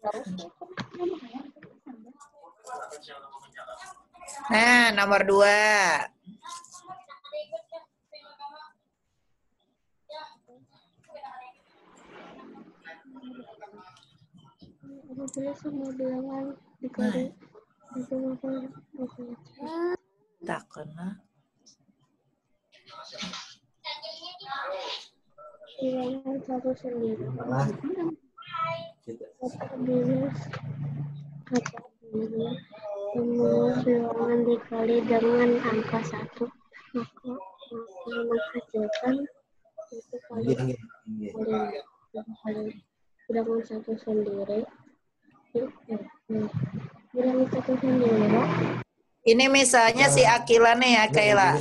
Nah, nomor 2. Apabila semua bilangan dikali Tak kena. bilangan satu sendiri. Apabila semua bilangan dikali dengan angka 1, maka menghasilkan itu kali bilangan satu sendiri. Bilangan satu sendiri. Ini misalnya si Akila nih ya, Kaila.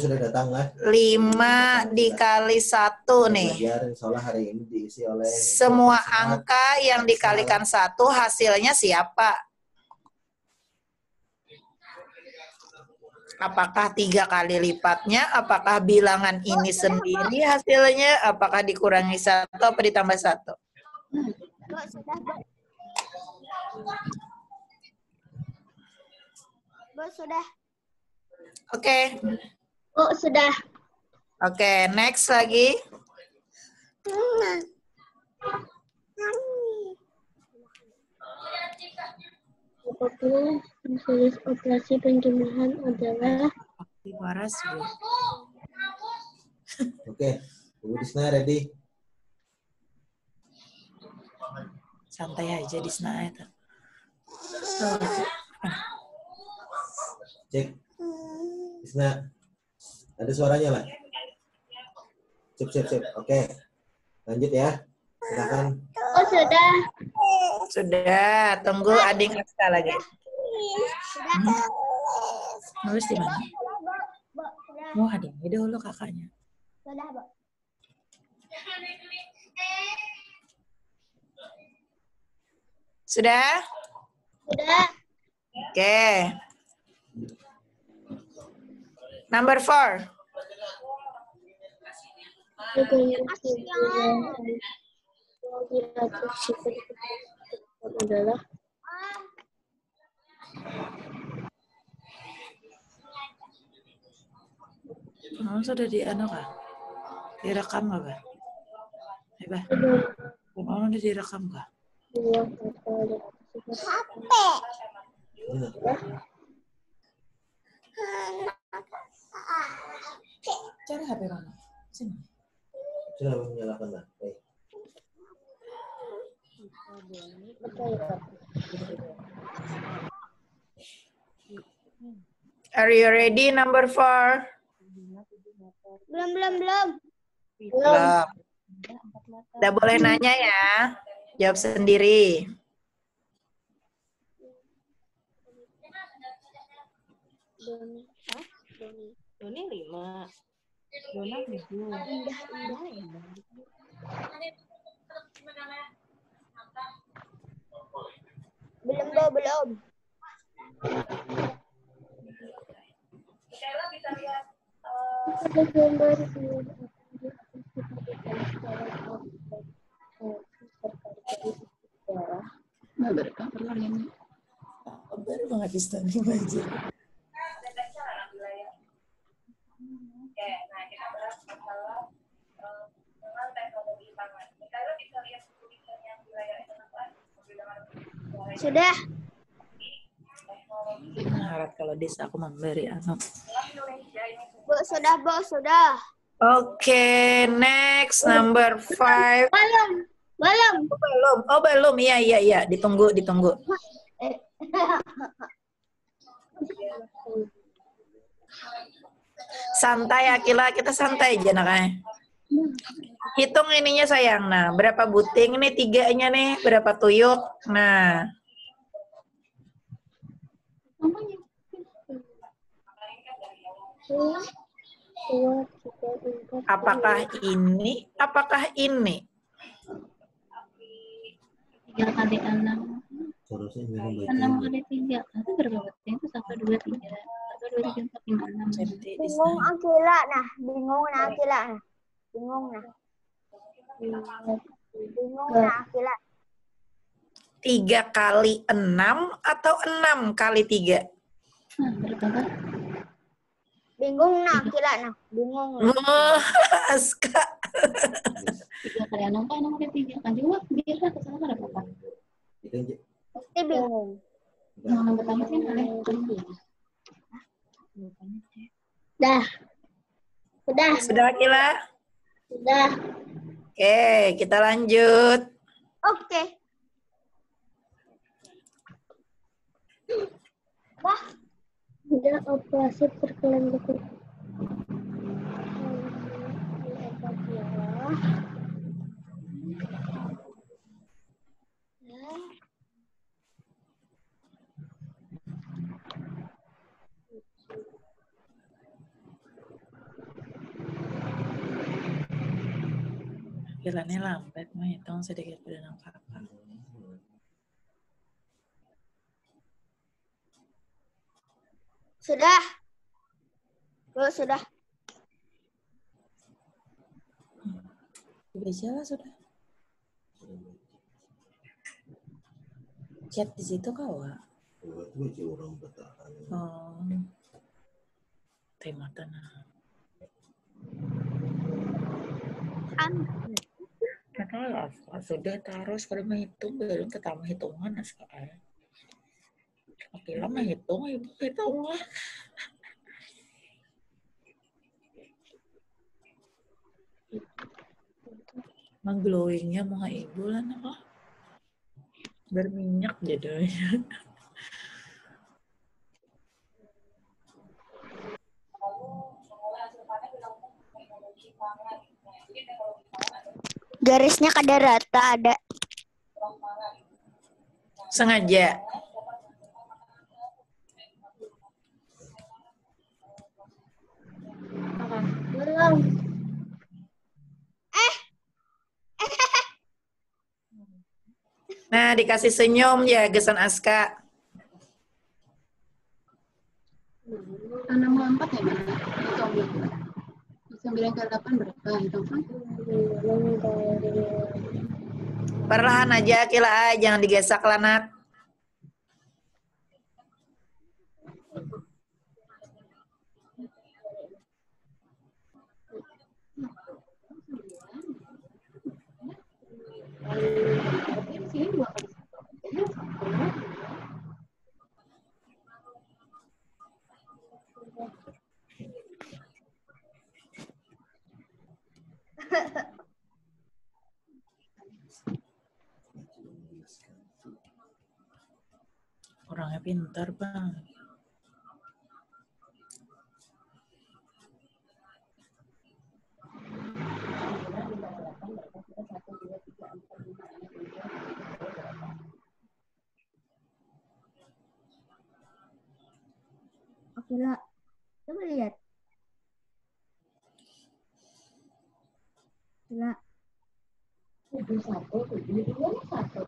5 dikali 1 nih. Semua angka yang dikalikan 1 hasilnya siapa? Apakah 3 kali lipatnya? Apakah bilangan ini sendiri hasilnya? Apakah dikurangi 1 atau ditambah 1? Bu, sudah. Oke. Bu, sudah. Oke, next lagi. Apabila hasil operasi penjumlahan adalah Waras, Bu. Oke, Bu Disna ready? Santai aja di sana itu. Cek. Disna. Ada suaranya lah. Sip. Oke. Lanjut ya. Silakan. Oh, sudah. Sudah, tunggu adik Aska lagi. Nulis di mana? Mau ada dulu kakaknya. Sudah, Bu. Sudah? Sudah. Oke. Number 4. Adalah Sudah di anu kah? Direkam nggak, Bah? Bah? Udah direkam kah? Cari HP mana? Sini. Sudah menyalakan lah. Are you ready, number 4? belum. Belum. Udah boleh nanya ya. Jawab sendiri. Doni 5. Dona 7. Belum. Ada gambar Baru banget di standing aja. Oke, nah kita bahas masalah dengan teknologi pangan. Kalau bisa lihat tulisan yang di layar itu apa? Sudah. Harap kalau desa aku memberi anu. Bu, sudah. Oke, next number 5. Belum. Belum. Iya. Ditunggu. Santai Akila, kita santai aja nakanya. Hitung ininya sayang. Nah, berapa buting nih 3-nya nih? Berapa tuyuk? Nah. Apakah ini? 3 kali 6. Seharusnya 6 kali 3. Itu berapa buting? Itu 1, 2, 3. 1, 2, 3, 4, 5, 6. Bingung Akila nah. Bingung nah Akila. 3 kali 6 atau 6 kali 3? Nah, berapa Kak? Bingung nah, Akila nah. Bingung. Nah. Oh, Aska. 3 kali 6 kan 6 kali 3 kan juga biar kesana berapa Kak? Itu aja. Pasti bingung. Yang pertama sih ada kan dulu. Dah. Sudah. Sudah, Akila? Sudah. Oke, kita lanjut. Oke. Wah. Sudah operasi perkelanjutan. Akilanya lambat, menghitung sedikit berdasarkan kakak. Sudah. Bu, sudah. Baca lah sudah. Chat di situ kawa. Itu aja orang bertahan. Oh. Tema tanah. Karena sudah terus pada menghitung belum pertama hitungan sekarang. Akila menghitung ibu hitungan. Glowingnya mau ibu lah nah. Berminyak jadinya. Garisnya kada rata ada. Sengaja. Belum. Nah, dikasih senyum ya Gesan Aska. 64 ya Mbak? Hitung 9 kali 8 berapa? Hitung kan? Perlahan aja Akila, jangan digesak lanat. Sini 2 kali 1. Orangnya pintar, Bang. Akila. Coba lihat. Akila. 1, 7, 2, 1.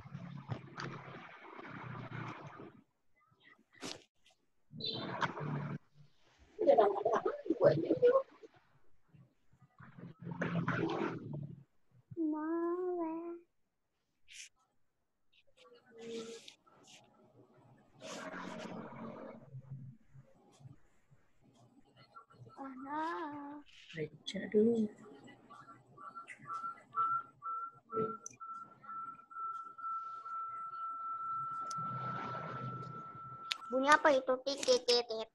Baca dulu. Bunyi apa itu? Titit.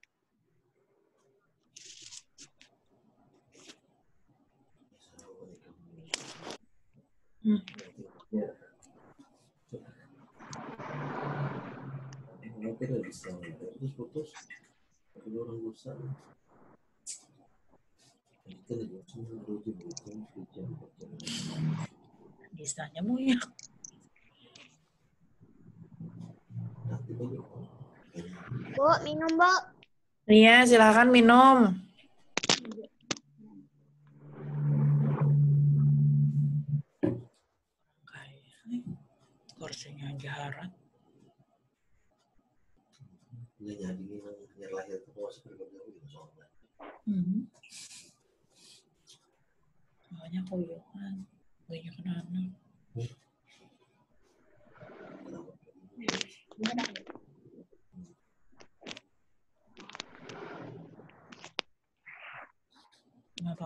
Tidak bisa. Terus putus. Tapi orang bosan. Kita lagi cuma rujuk jam. Bisanya muyak. Bu, minum, Bu. Iya, silakan minum. Kursinya jahat. Dia jadi yang lahir itu masuk berbagai soalnya. Makanya koyokan. Banyak anak. Kenapa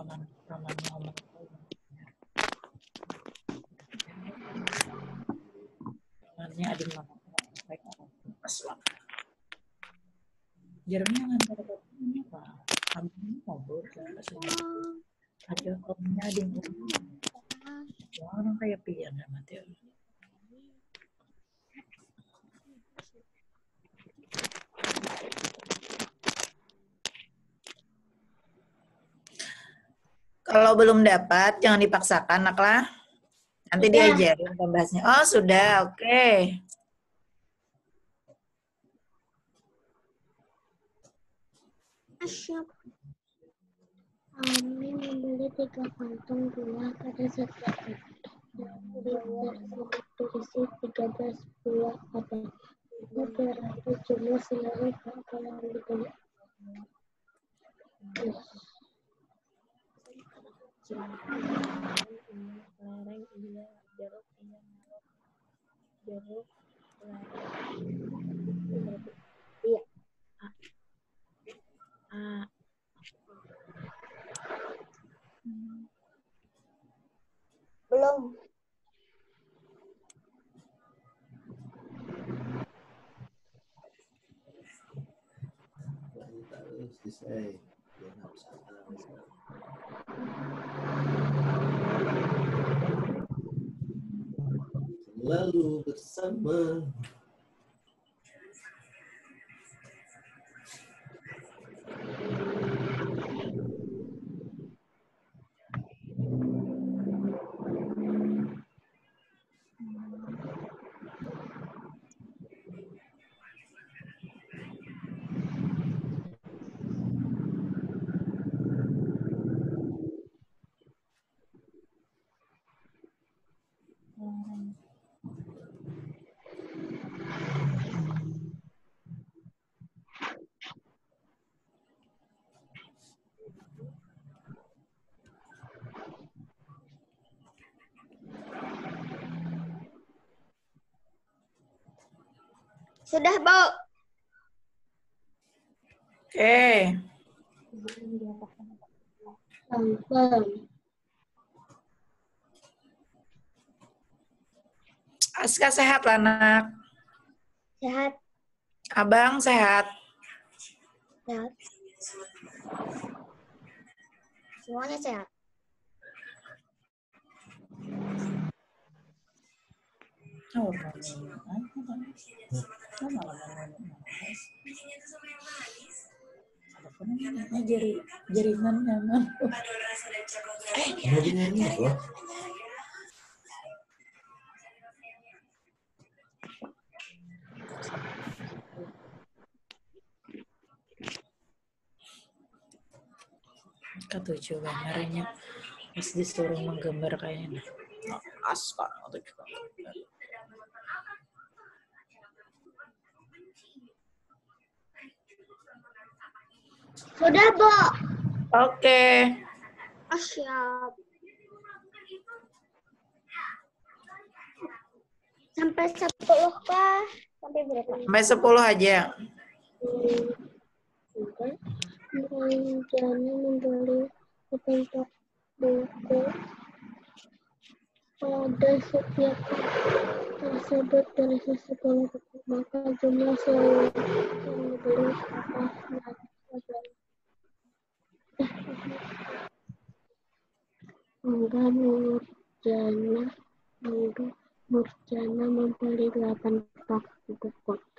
Roman ngomong. Romannya adik mama. Baik, Aslam. Jarumnya ngantar ke apa? Kamu ngobrol kan? Ada omnya adik mama. Wah, orang kayak pian ya mati. Kalau belum dapat, jangan dipaksakan, nak lah. Nanti diajarin pembahasnya. Oh, sudah. Oke. Asyap. Kami membeli 3 kantong gula pada setiap hari. Berisi 13 buah apel. Berapa jumlah seluruh apel yang dibeli? Lereng iya, jeruk iya, jeruk iya. Belum. Terus disay. Dia harus tahu. Selalu bersama. Sudah, Bu. Oke. Aska sehat lah, nak. Sehat. Abang sehat. Sehat. Semuanya sehat. Oh, jaringan nyaman. Mobilnya ini apa? Ketujuh gambarnya pas disuruh menggambar kayaknya. Aska atau juga. Sudah, Bu. Oke. Siap. Sampai 10 kah? Sampai berapa? Sampai 10 aja. Rencana membeli sebentar buku pada setiap tersebut dari 10 buku, maka jumlah selalu yang dibeli apa Nurjana membeli 8 pak buku.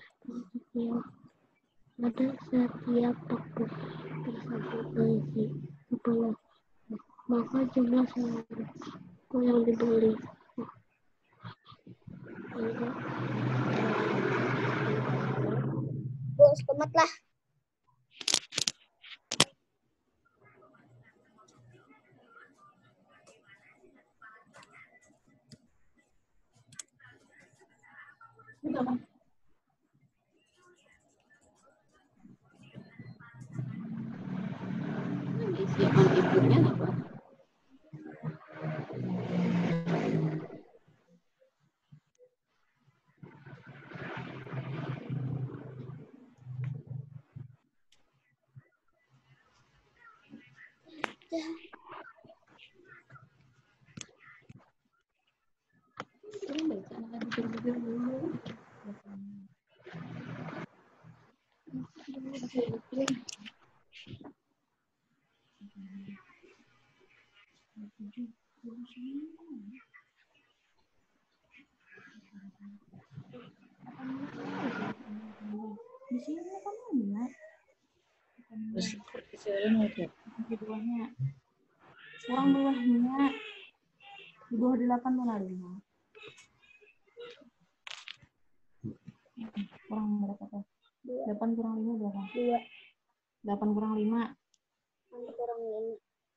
Pada setiap pak buku tersebut berisi 10, maka jumlah buku yang dibeli. Bos, tomatlah. Siapkan ibunya apa? Belum baca anak bibir-bibir dulu. Di sini kan banyak. Terus Keduanya. Sekarang bawahnya. Di bawah 8 mana 5. Kurang berapa tuh? 8 kurang 5 berapa? 2. 8 kurang 5. Kurang 5.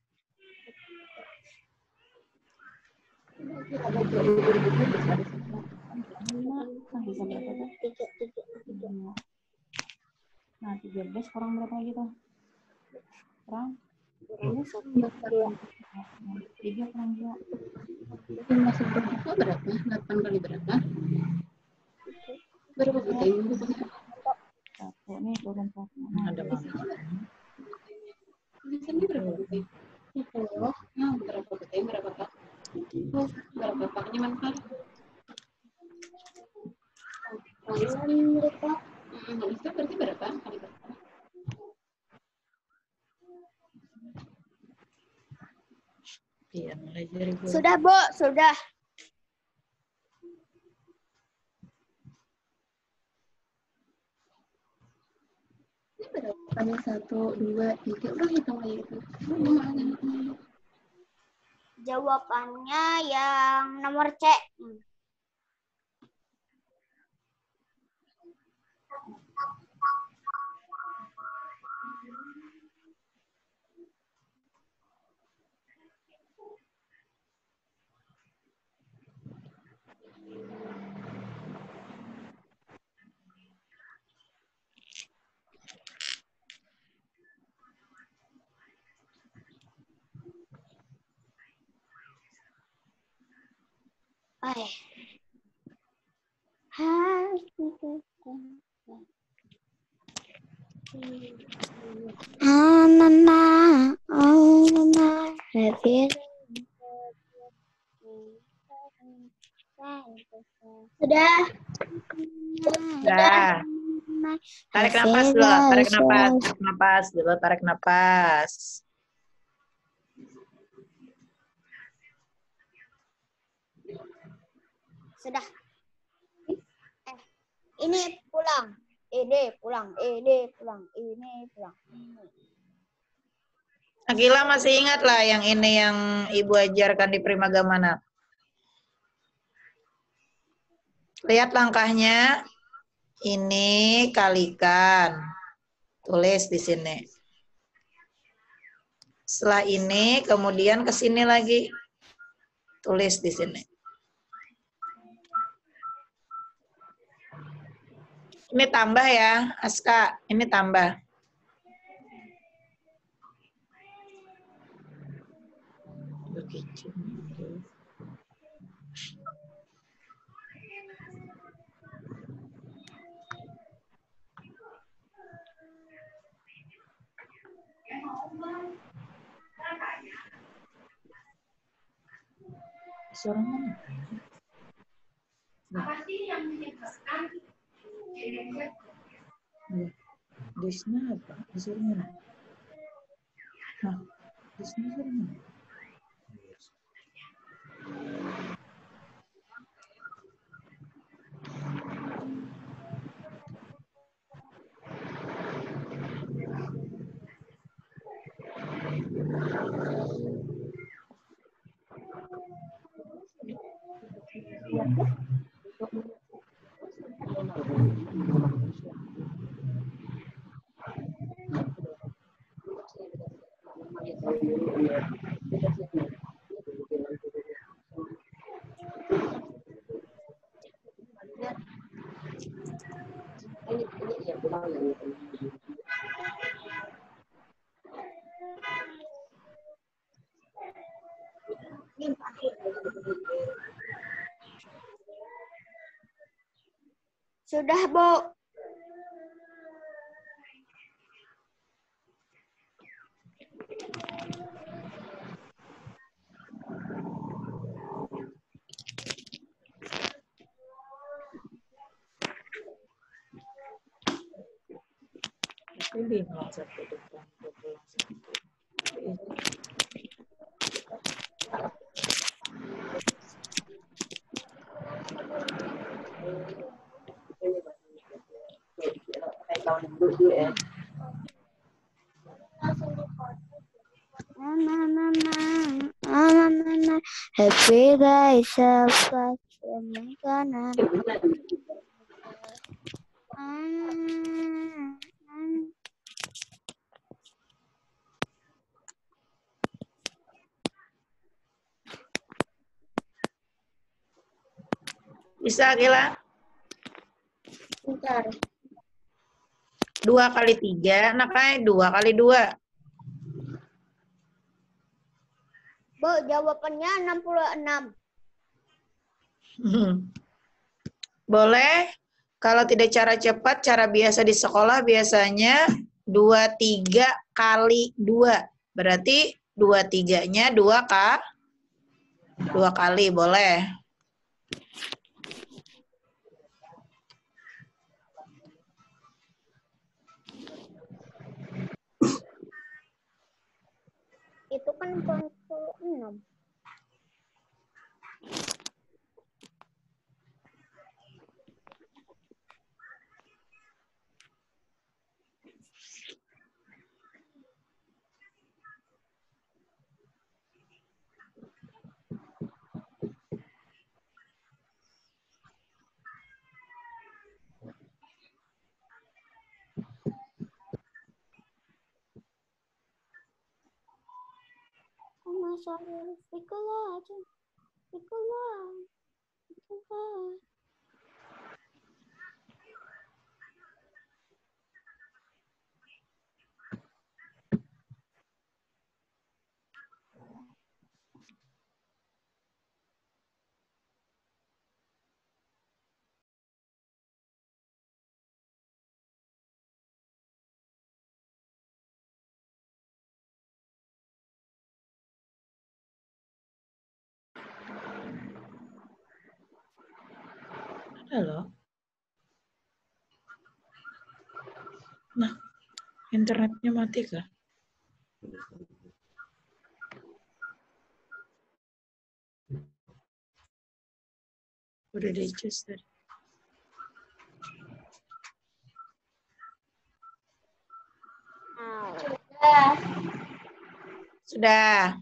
Bisa berapa tuh? 3. Nah, 13 kurang berapa lagi tuh? Kurang? Kurang 1. 2. 3 kurang 2. Masuk berapa? 8 kali berapa? Berapa butir? Satu nih turun 1. ada mama. Ini berapa butir? Oh, nah, berapa butir? Berapa pak? Oh, berapa paknya manfaat? Kalian mereka Itu berarti berapa kali berapa? Iya, mulai dari gua. sudah, Bu, sudah. Ini berapa nih? 1, 2, 3. Udah hitung aja itu. Jawabannya yang nomor C. Sudah. Dah. Tarik nafas dulu, tarik nafas, tarik nafas dulu, tarik nafas. Sudah. Ini pulang. Ini pulang. Ini pulang. Ini pulang. Akila masih ingat lah yang ini yang Ibu ajarkan di Primagama. Lihat langkahnya. Ini kalikan. Tulis di sini. Setelah ini kemudian ke sini lagi. Tulis di sini. Ini tambah ya, Aska. Ini tambah. Suara mana? Apa sih yang menyebabkan Desnya apa? Disuruh mana? Nah, desnya suruh mana? Sudah, Bu. Ini bingung satu depan, dua pulang satu. Happy day, selamat makanan. Bisa, Gila? Bentar. 2 kali 3, nah kayak 2 kali 2. Bu, jawabannya 66. Boleh. Kalau tidak cara cepat, cara biasa di sekolah biasanya 23 kali 2. Berarti 23-nya 2 kali, boleh. Itu kan 46. Masalah sekolah aja. Sekolah. Halo. Nah, internetnya mati kah? Udah di-cus tadi. Sudah.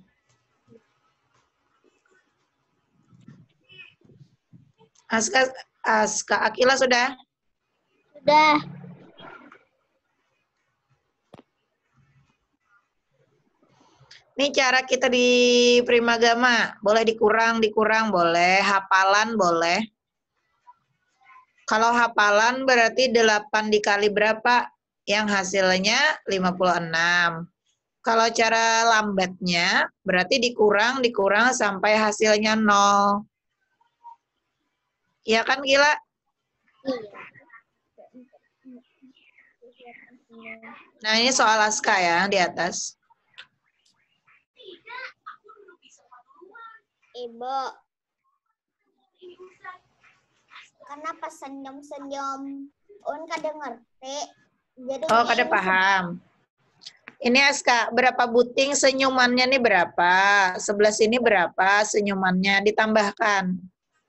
Aska Akila sudah? Sudah. Ini cara kita di Primagama. Boleh dikurang, boleh. Hafalan boleh. Kalau hafalan berarti 8 dikali berapa? Yang hasilnya 56. Kalau cara lambatnya berarti dikurang sampai hasilnya 0. Iya kan, Gila? Nah, ini soal Aska ya, di atas. Ibu. Kenapa senyum-senyum? Un kada ngerti. Jadi Oh, kada paham. Ini Aska, berapa buting senyumannya nih berapa? 11 ini berapa senyumannya? Ditambahkan.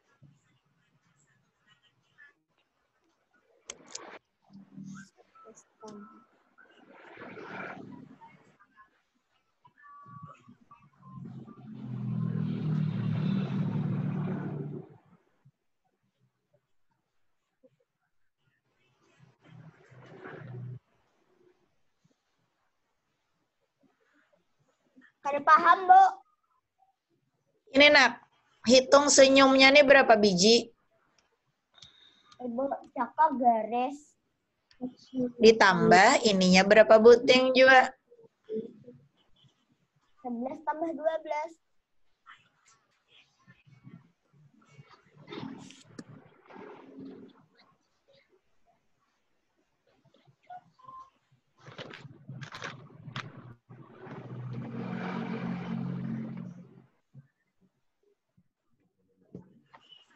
Kada paham, Bu. Ini nak, hitung senyumnya nih berapa biji? Ibu cakap garis. Ditambah ininya berapa buting juga? 11 tambah 12.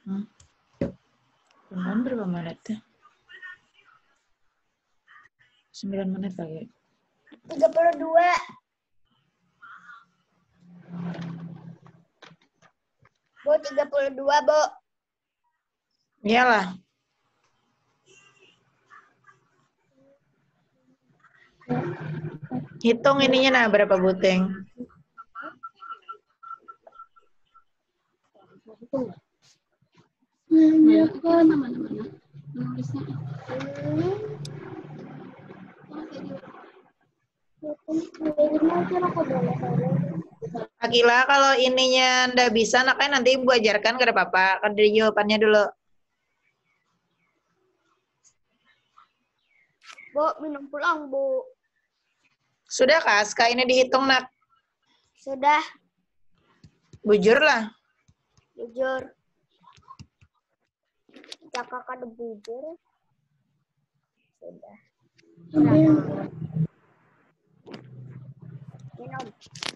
Beneran berapa menit ya? 9 menit lagi. 32. Bu, 32, Bu. Iyalah. Hitung ininya nah berapa buting. Mana kan mana nulisnya. Akila, kalau ininya ndak bisa, nakanya nanti Ibu ajarkan ke Papa. Kan dari jawabannya dulu. Bu, minum pulang, Bu. Sudah, Kak? Ska ini dihitung, nak. Sudah, Bujur lah. jujur. Kakak ada bujur. Sudah. Minum.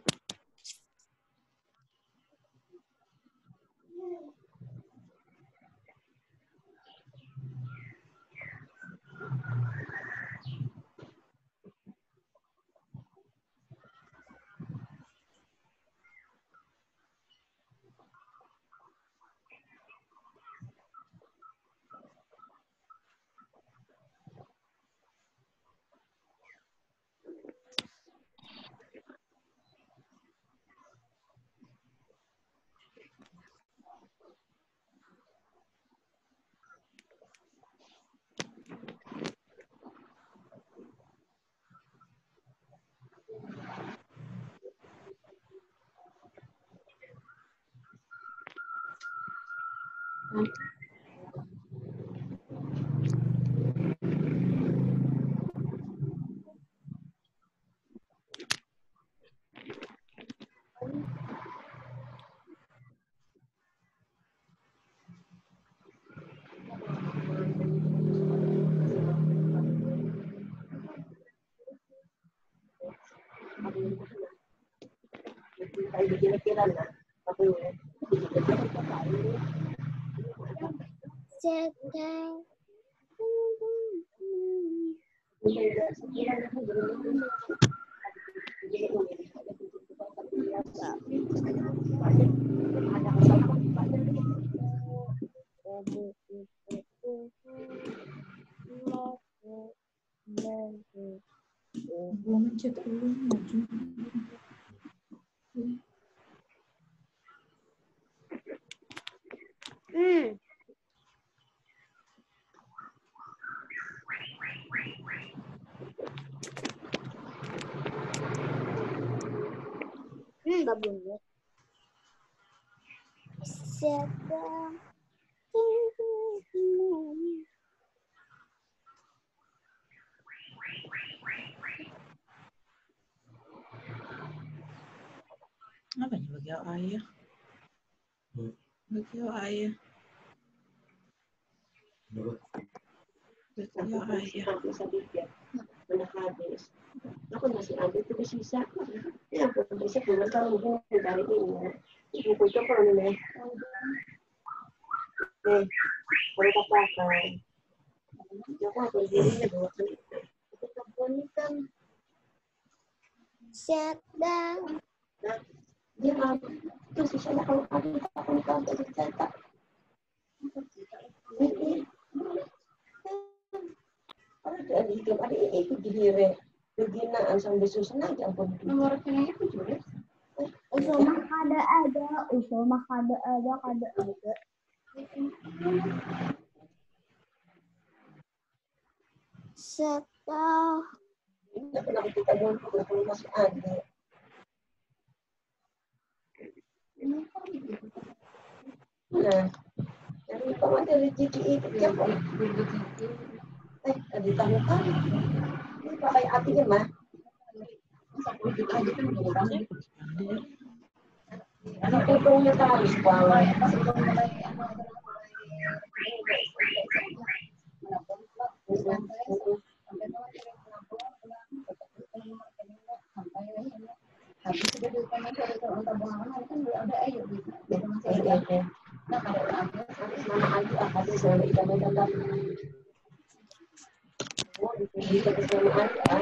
Sedang. Babunnya. Sedang. Apa nih bagi ayah? Bagi ayah. Bagi ayah. Aku masih ada itu sisa. Ya, aku bisa bulan tahun ini dari ini. Ibu itu kalau nih. Kalau pakai. Aku aku dirinya dua kali. Itu kan sedang. Dia itu sisa kalau ada aku kan cetak. Ada itu ada itu diri. Beginaan sampai susun aja ampun. Nomor rekeningnya itu juga. Usul mah kada ada. Setah. Ini kenapa kita belum masih ada. Nah, dari kamu ada rezeki itu siapa? Di tahu kan? Ini pakai apinya mah. Anak potongnya harus bawa. Kita kesamaan ya.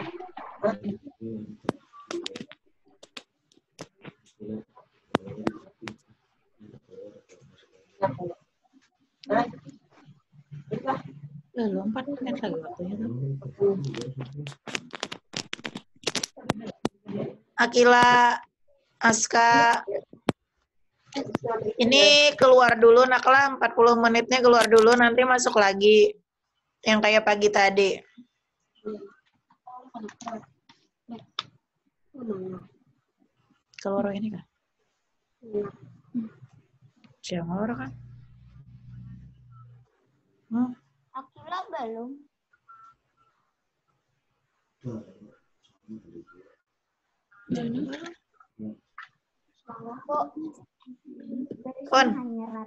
Lalu 4 menit lagi waktunya tuh. Akila, Aska, ini keluar dulu Nakla, 40 menitnya keluar dulu, nanti masuk lagi. Yang kayak pagi tadi. Keluar ini kan? Siapa orang kan? Akila belum. Kon.